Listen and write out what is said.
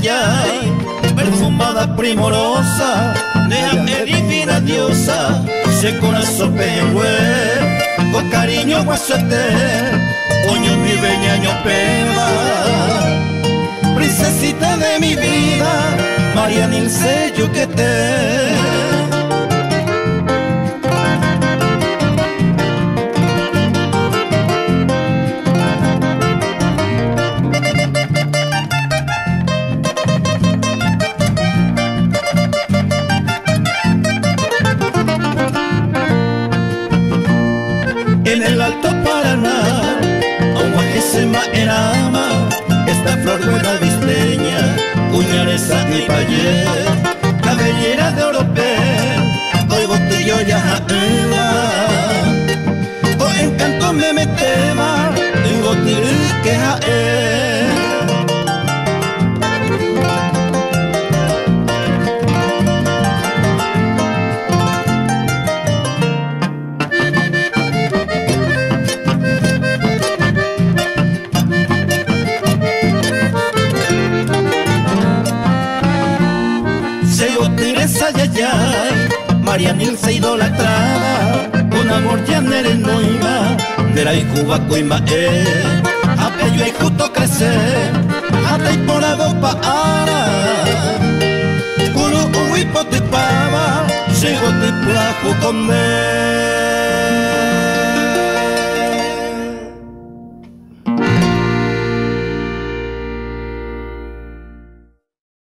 sayay, perfumada primorosa, déjame divina diosa, se corazón pehué, con cariño guasuete, oño mi beñaño peba. Princesita de mi vida, María Nilce yo que te. En el Alto Paraná, Aguajesema Erama, esta flor buena visteña, cuñaresa y payé, cabellera de orope, hoy botillo ya jaela, o encanto me metema, y botillo que jaela. Sayayay, María Nilce idolatrada, con amor ya nere noima, de la Cuba coima apello y justo crecer, hasta y por la dos paara, culo uy potipaba, sigo te plajo comer.